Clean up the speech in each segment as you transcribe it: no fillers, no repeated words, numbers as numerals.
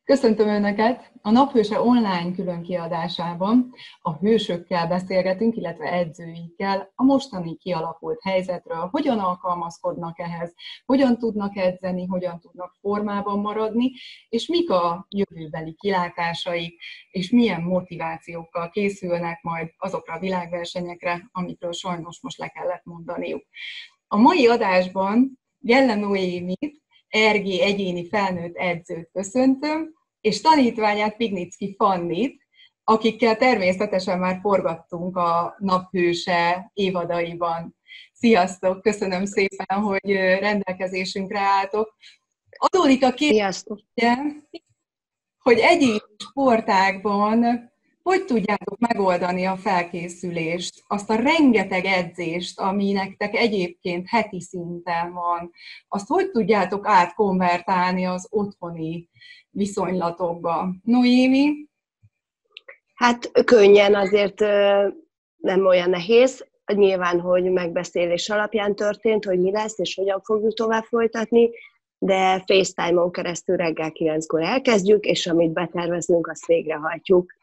Köszöntöm Önöket! A Naphőse online különkiadásában a hősökkel beszélgetünk, illetve edzőikkel a mostani kialakult helyzetről, hogyan alkalmazkodnak ehhez, hogyan tudnak edzeni, hogyan tudnak formában maradni, és mik a jövőbeli kilátásaik, és milyen motivációkkal készülnek majd azokra a világversenyekre, amikről sajnos most le kellett mondaniuk. A mai adásban Jelle Noémit, RG egyéni felnőtt edzőt köszöntöm, és tanítványát Pignicki Fannit, akikkel természetesen már forgattunk a Naphőse évadaiban. Sziasztok! Köszönöm szépen, hogy rendelkezésünkre álltok. Adódik a kérdésem, hogy egyéni sportágban hogy tudjátok megoldani a felkészülést, azt a rengeteg edzést, ami nektek egyébként heti szinten van, azt hogy tudjátok átkonvertálni az otthoni viszonylatokba? Noémi? Hát könnyen, azért nem olyan nehéz. Nyilván, hogy megbeszélés alapján történt, hogy mi lesz és hogyan fogjuk tovább folytatni, de FaceTime-on keresztül reggel 9-kor elkezdjük, és amit betervezünk, azt végrehajtjuk.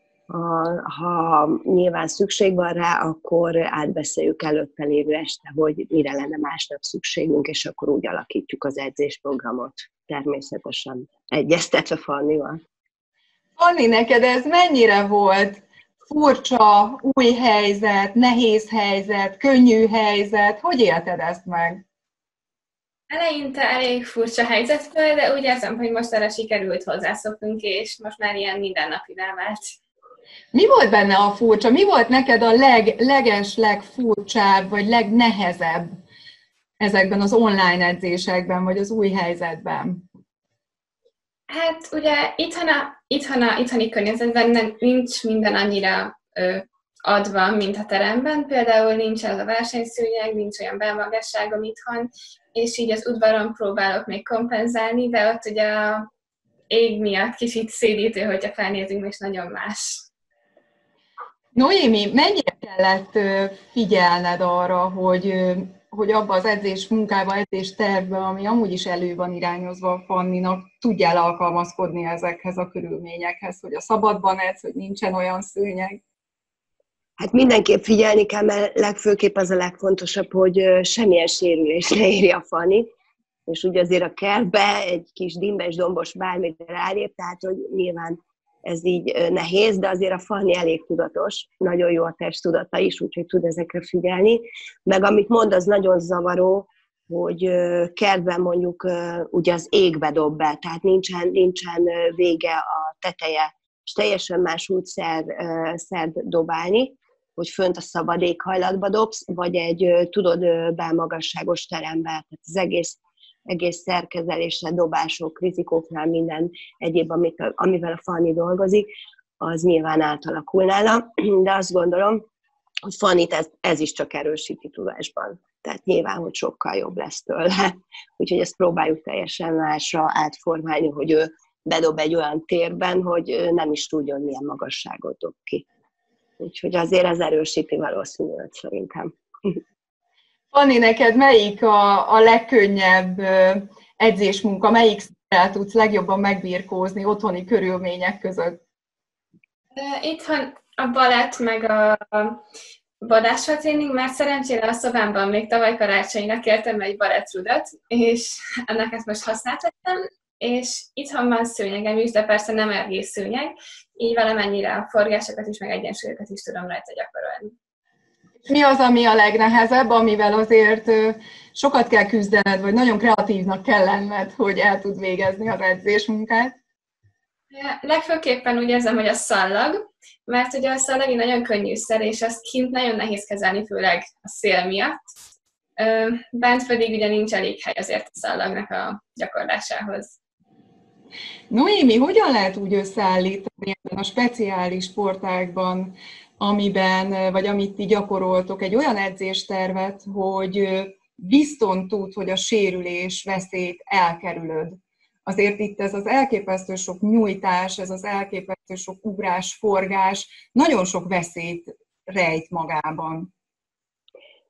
Ha nyilván szükség van rá, akkor átbeszéljük előtte lévő este, hogy mire lenne másnap szükségünk, és akkor úgy alakítjuk az edzésprogramot, természetesen egyeztetve Fannival. Fanni, neked ez mennyire volt furcsa, új helyzet, nehéz helyzet, könnyű helyzet? Hogy élted ezt meg? Eleinte elég furcsa helyzet volt, de úgy érzem, hogy most erre sikerült hozzászoknunk, és most már ilyen mindennapivá vált. Mi volt benne a furcsa? Mi volt neked a legfurcsább, vagy legnehezebb ezekben az online edzésekben, vagy az új helyzetben? Hát ugye itthoni környezetben nincs minden annyira adva, mint a teremben. Például nincs ez a versenyszőnyeg, nincs olyan belmagasságom itthon, és így az udvaron próbálok még kompenzálni, de ott ugye a ég miatt kicsit szédítő, hogyha felnézünk, és nagyon más. Noémi, mennyire kellett figyelned arra, hogy abba az edzés munkába, edzés tervbe, ami amúgy is elő van irányozva a Fanninak, tudjál alkalmazkodni ezekhez a körülményekhez, hogy a szabadban edz, hogy nincsen olyan szőnyeg? Hát mindenképp figyelni kell, mert legfőképp az a legfontosabb, hogy semmilyen sérülés ne érje a Fanni, és ugye azért a kertbe egy kis dimbes, dombos bármit rálép, tehát hogy nyilván ez így nehéz, de azért a Fanni elég tudatos, nagyon jó a testtudata is, úgyhogy tud ezekre figyelni. Meg amit mond, az nagyon zavaró, hogy kertben mondjuk ugye az égbe dob be, tehát nincsen vége a teteje, és teljesen más úgy szerd dobálni, hogy fönt a szabad éghajlatba dobsz, vagy egy belmagasságos terembe, tehát az egész szerkezelésre, dobások, rizikóknál minden egyéb, amivel a Fanni dolgozik, az nyilván átalakul nála, de azt gondolom, hogy Fannit ez is csak erősíti tudásban. Tehát nyilván, hogy sokkal jobb lesz tőle. Úgyhogy ezt próbáljuk teljesen másra átformálni, hogy ő bedob egy olyan térben, hogy nem is tudja, hogy milyen magasságot dob ki. Úgyhogy azért ez erősíti valószínűleg szerintem. Fanni, neked melyik a legkönnyebb edzésmunka, melyik szerrel tudsz legjobban megbirkózni otthoni körülmények között? Itthon a balett meg a vadászatréning, mert szerencsére a szobámban még tavaly karácsonyra kértem egy balettrudat, és ennek ezt most használtattam, és itthon van szőnyegem is, de persze nem egész szőnyeg, így valamennyire a forgásokat is, meg egyensúlyokat is tudom rajta gyakorolni. Mi az, ami a legnehezebb, amivel azért sokat kell küzdened, vagy nagyon kreatívnak kell lenned, hogy el tud végezni az edzésmunkát? Legfőképpen úgy érzem, hogy a szallag, mert ugye a szallag egy nagyon könnyű szer, és azt kint nagyon nehéz kezelni, főleg a szél miatt. Bent pedig ugye nincs elég hely azért a szallagnak a gyakorlásához. Noémi, hogyan lehet úgy összeállítani ebben a speciális sportágban, amiben, vagy amit ti gyakoroltok, egy olyan edzéstervet, hogy bizton tud, hogy a sérülés veszélyt elkerülöd? Azért itt ez az elképesztő sok nyújtás, ez az elképesztő sok ugrás, forgás, nagyon sok veszélyt rejt magában.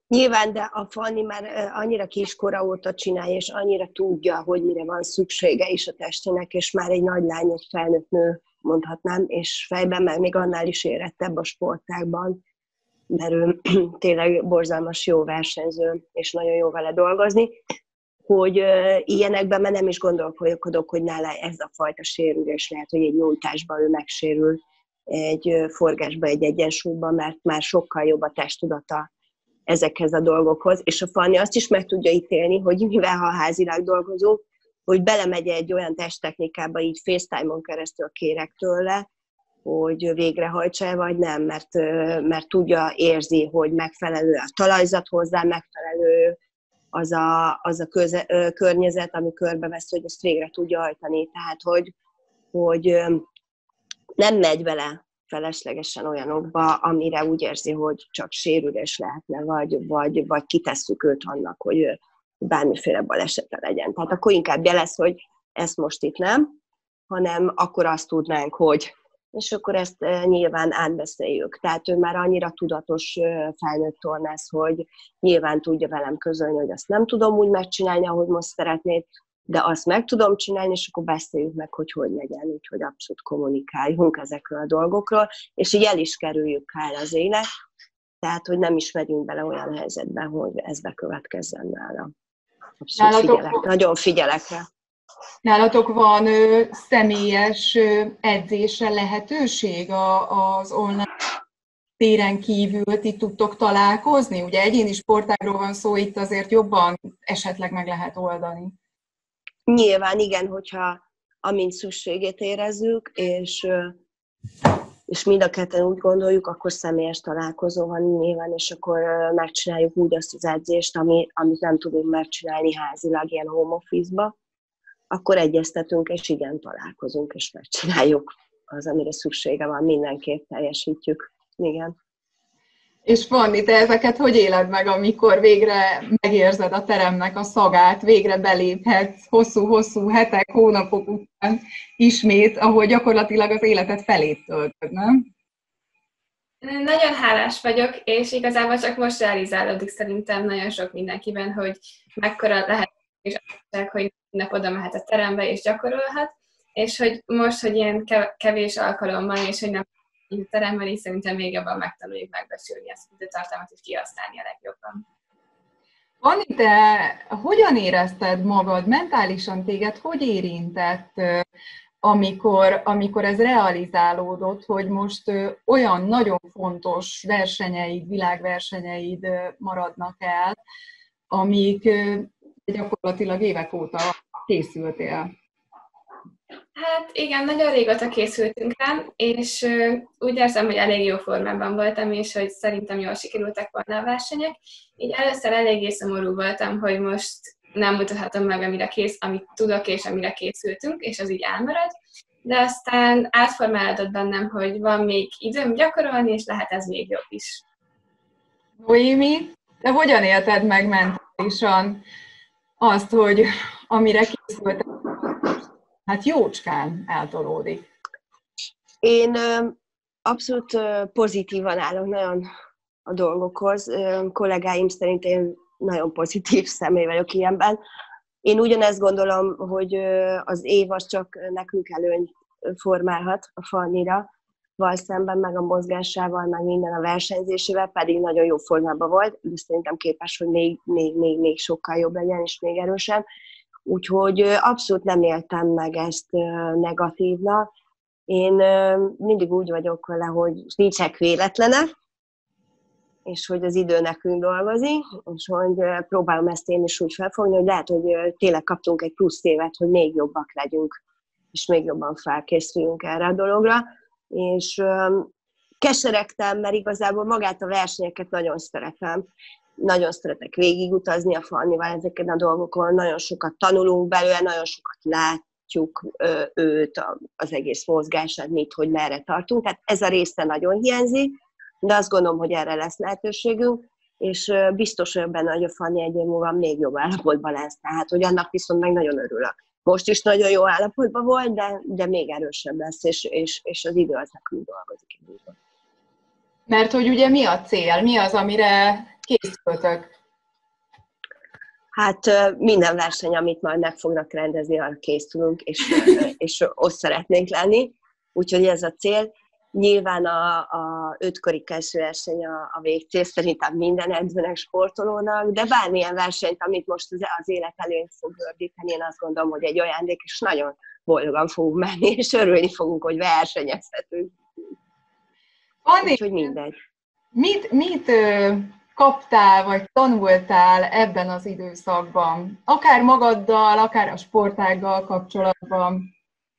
Nyilván, de a Fanni már annyira kiskora óta csinálja, és annyira tudja, hogy mire van szüksége is a testének, és már egy nagy lány, egy felnőtt nő, mondhatnám, és fejben már még annál is érettebb a sportágban, mert ő tényleg borzalmas jó versenyző, és nagyon jó vele dolgozni, hogy ilyenekben már nem is gondolkodok, hogy nála ez a fajta sérülés lehet, hogy egy nyújtásban ő megsérül, egy forgásban, egy egyensúlyban, mert már sokkal jobb a testtudata ezekhez a dolgokhoz, és a Fanni azt is meg tudja ítélni, hogy mivel ha házilag dolgozunk, hogy belemegy egy olyan testtechnikába, így FaceTime-on keresztül kérek tőle, hogy végrehajtsa-e, vagy nem, mert tudja, érzi, hogy megfelelő a talajzat hozzá, megfelelő az a környezet, ami körbevesz, hogy ezt végre tudja hajtani. Tehát, hogy nem megy vele feleslegesen olyanokba, amire úgy érzi, hogy csak sérülés lehetne, vagy kitesszük őt annak, hogy bármiféle balesete legyen. Tehát akkor inkább jelez, hogy ezt most itt nem, hanem akkor azt tudnánk, hogy és akkor ezt nyilván átbeszéljük. Tehát ő már annyira tudatos felnőtt tornász, hogy nyilván tudja velem közölni, hogy azt nem tudom úgy megcsinálni, ahogy most szeretnéd, de azt meg tudom csinálni, és akkor beszéljük meg, hogy legyen, úgyhogy abszolút kommunikáljunk ezekről a dolgokról, és így el is kerüljük el az élet, tehát, hogy nem is megyünk bele olyan helyzetbe, hogy ez bekövetkezzen nála. Abszolút figyelek, nagyon figyelek rá. Nálatok van személyes edzésre lehetőség az online téren kívül, ti tudtok találkozni? Ugye egyéni sportágról van szó, itt azért jobban esetleg meg lehet oldani. Nyilván igen, hogyha amint szükségét érezzük, és mind a ketten úgy gondoljuk, akkor személyes találkozó van nyilván, és akkor megcsináljuk úgy azt az edzést, amit nem tudunk megcsinálni házilag, ilyen home office-ba. Akkor egyeztetünk, és igen, találkozunk, és megcsináljuk az, amire szüksége van, mindenképp teljesítjük. Igen. És Fanni, te ezeket hogy éled meg, amikor végre megérzed a teremnek a szagát, végre beléphetsz hosszú-hosszú hetek, hónapok után ismét, ahol gyakorlatilag az életet felét töltöd, nem? Nagyon hálás vagyok, és igazából csak most realizálódik szerintem nagyon sok mindenkiben, hogy mekkora lehet és hogy nap oda mehet a terembe és gyakorolhat, és hogy most, hogy ilyen kevés alkalom van, és hogy nem a teremben, és szerintem még jobban megtanuljuk megbecsülni ezt az időtartalmat, és kihasználni a legjobban. Fanni, te hogyan érezted magad, mentálisan téged hogy érintett, amikor ez realizálódott, hogy most olyan nagyon fontos versenyeid, világversenyeid maradnak el, amik gyakorlatilag évek óta készültél? Hát igen, nagyon régóta készültünk rá, és úgy érzem, hogy elég jó formában voltam, és hogy szerintem jól sikerültek volna a versenyek. Így először eléggé szomorú voltam, hogy most nem mutathatom meg, amit tudok, és amire készültünk, és az így elmarad. De aztán átformálódott bennem, hogy van még időm gyakorolni, és lehet ez még jobb is. Noémi, te hogyan élted meg mentálisan azt, hogy amire készültek, hát jócskán eltolódik? Én abszolút pozitívan állok nagyon a dolgokhoz. Kollégáim szerint én nagyon pozitív személy vagyok ilyenben. Én ugyanezt gondolom, hogy az év az csak nekünk előnyt formálhat a Fannira, val szemben, meg a mozgásával, meg minden a versenyzésével, pedig nagyon jó formában volt, de szerintem képes, hogy még sokkal jobb legyen, és még erősebb. Úgyhogy abszolút nem éltem meg ezt negatívnak. Én mindig úgy vagyok vele, hogy nincsenek véletlenek, és hogy az idő nekünk dolgozik, és hogy próbálom ezt én is úgy felfogni, hogy lehet, hogy tényleg kaptunk egy plusz évet, hogy még jobbak legyünk, és még jobban felkészüljünk erre a dologra. És keseregtem, mert igazából magát a versenyeket nagyon szeretem. Nagyon szeretek végigutazni a Fannival ezeken a dolgokon, nagyon sokat tanulunk belőle, nagyon sokat látjuk őt, az egész mozgását, mit, hogy merre tartunk. Tehát ez a része nagyon hiányzik, de azt gondolom, hogy erre lesz lehetőségünk, és biztos vagyok benne, hogy a Fanni egy év múlva még jobb állapotban lesz. Tehát, hogy annak viszont meg nagyon örülök. Most is nagyon jó állapotban volt, de még erősebb lesz, és az idő az nekünk dolgozik. Mert hogy ugye mi a cél? Mi az, amire készültök? Hát minden verseny, amit majd meg fognak rendezni, arra készülünk, és ott szeretnénk lenni. Úgyhogy ez a cél. Nyilván a 5 karikás verseny a végcél, szerintem minden edzőnek, sportolónak, de bármilyen versenyt, amit most az élet elénk fog gördíteni, én azt gondolom, hogy egy ajándék, és nagyon boldogan fogunk menni, és örülni fogunk, hogy versenyezhetünk. Úgyhogy mindegy. Mit kaptál, vagy tanultál ebben az időszakban? Akár magaddal, akár a sportággal kapcsolatban?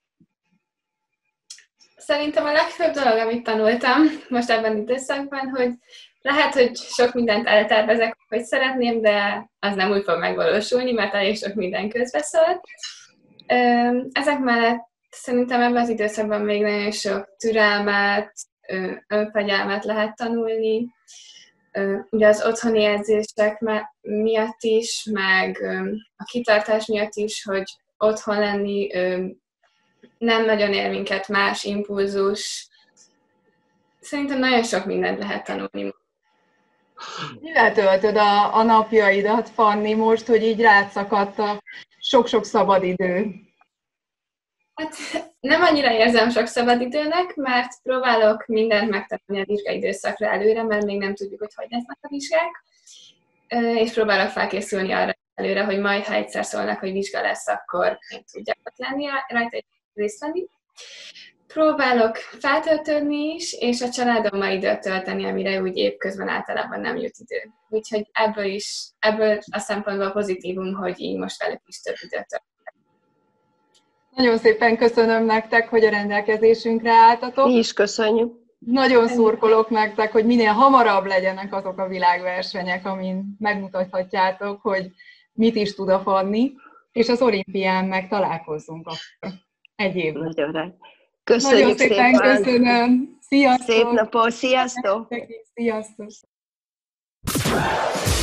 Szerintem a legfőbb dolog, amit tanultam most ebben az időszakban, hogy lehet, hogy sok mindent eltervezek, hogy szeretném, de az nem úgy fog megvalósulni, mert elég sok minden közbeszólt. Ezek mellett szerintem ebben az időszakban még nagyon sok türelmet, önfegyelmet lehet tanulni. Ugye az otthoni edzések miatt is, meg a kitartás miatt is, hogy otthon lenni nem nagyon ér minket más impulzus. Szerintem nagyon sok mindent lehet tanulni. Mivel töltöd a napjaidat, Fanni, most, hogy így rád szakadt a sok-sok szabadidő? Hát nem annyira érzem sok szabadidőnek, mert próbálok mindent megtanulni a vizsgai időszakra előre, mert még nem tudjuk, hogy lesznek a vizsgák, és próbálok felkészülni arra előre, hogy majd, ha egyszer szólnak, hogy vizsga lesz, akkor én tudjak ott lenni rajta, és részt venni. Próbálok feltöltődni is, és a családommal időt tölteni, amire úgy évközben általában nem jut idő. Úgyhogy ebből a szempontból pozitívum, hogy így most velük is több időt töltök. Nagyon szépen köszönöm nektek, hogy a rendelkezésünkre álltatok. Mi is köszönjük. Nagyon szurkolok nektek, hogy minél hamarabb legyenek azok a világversenyek, amin megmutathatjátok, hogy mit is tud a Fanni, és az olimpián meg találkozzunk akkor egy évben. Nagyon köszönjük. Nagyon szépen köszönöm. Sziasztok! Szép napot, sziasztok! Sziasztok!